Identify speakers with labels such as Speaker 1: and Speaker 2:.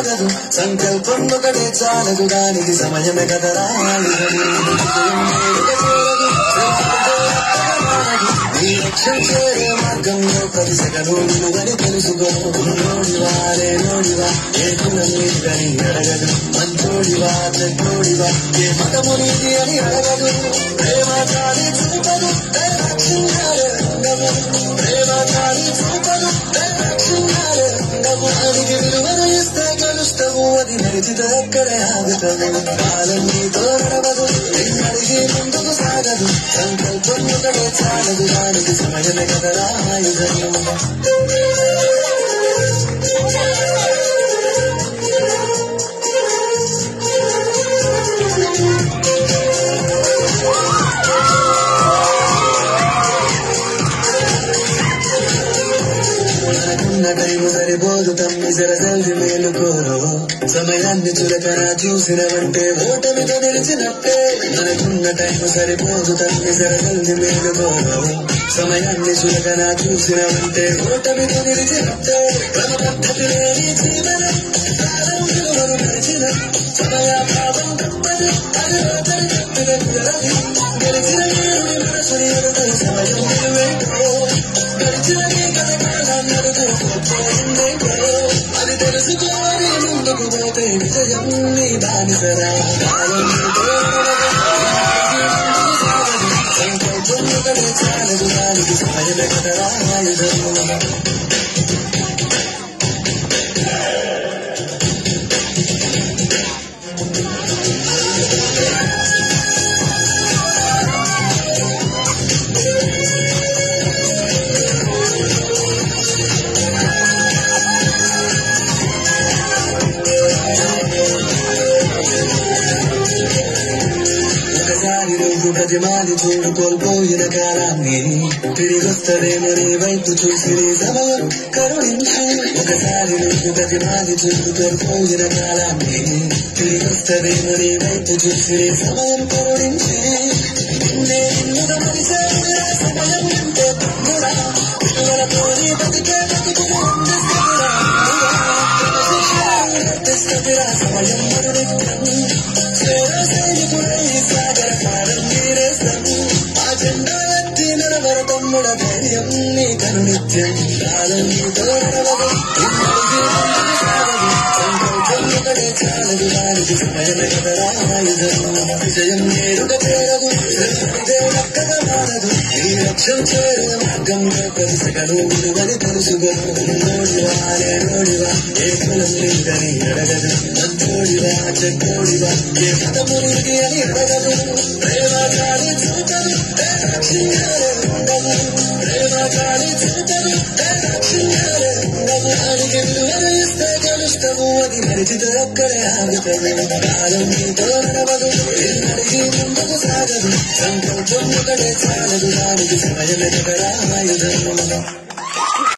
Speaker 1: సాగదు సంకల్పం ఒకటే చాలదు దానికి సమయమే కదరా నీ లక్ష్యం చేరే మార్గంలో ప్రతి సెకను అని తెలుసుకో నోడివారే నోడివా ఏ కులం నీదని అడగదు మంచోడివా చెడ్డోడివా ఏ మతము నీది అని అడగదు ప్రేమ చాలి చూపదు ప్రేమ చాలి చూపదు అడిగి విలువను ఇస్తే గెలుస్తావు అది నడిచితే అక్కడే ఆగుతావు కాలం నీతో నడవదు అడిగి ముందుకు సాగదు సంకల్పం ఒకటే చాలదు దానికి సమయమే కదరా ఆయుధం టైము సరిపోదు తమ్మి జరజల్ది మేలుకోను సమయాన్ని చులకరా చూసినవంటే ఓటమితో నిలిచినట్టే మనకున్న టైము సరిపోదు తమ్మి జరజల్ది మేలుకోను సమయాన్ని చులకరా చూసినవంటే ఓటమితో నిలిచినట్టే క్రమ పద్ధతి లేని జీవనం కాలం విలువను నడిచిన సమయాభావం తప్పదు అది ఓటమి తప్పిన కుదరది గెలిచిన దేవుడి మనసుని అడుగు సమయం విలువేంటో గడిచిన అది తెలుసుకోని ముందుకు పోతే విజయం నీ బానిసరా సంకల్పం ఒకటే చాలదు దానికి సమయమే కదరా ఆయుధం ప్రతిమాని చూడు కోల్పోయిన కాలాన్ని తిరిగొస్తదేమో నీ వైపు చూసి నీ సమయం కరుణించి ఒకసారి నువ్వు ప్రతిమాని చూడు కోల్పోయిన కాలాన్ని తిరిగొస్తదేమో నీ వైపు చూసి నీ సమయం కరుణించి నిన్నుగా మనిషే సమయం అంటే తమ్ముడా పిల్లలతో నీ బతికే బతుకులు అందిస్తురా సమయం మరునిత్యం చేర సైనికుడై సాగర కాలం ఆ జెండా ఎత్తి నడవర తమ్ముడ ధైర్యం నీ కనునిత్యం కాలం నీతో నడవదు సంకల్పం ఒకటే చాలదు దానికి సమయమే కదరా ఆయుధం విజయం నేరుగ చేరదు ఇదే లక్కగా మారదు ఈ లక్ష్యం చేరే మార్గంలో ప్రతి సెకను విలువని తెలుసుకో నోడివారే నోడివా ఏ కులం నీదని అడగదు మంచోడివా చెడ్డోడివా ఏ మతము నీది అని అడగదు ప్రేమ చాలి చూపదు ప్రేమ చాలి చూపదు అడిగి విలువను ఇస్తే గెలుస్తావు అది నడిచితే అక్కడే ఆగుతావు కాలం నీతో నడవదు అడిగి ముందుకు సాగదు సంకల్పం ఒకటే చాలదు దానికి సమయమే కదరా ఆయుధం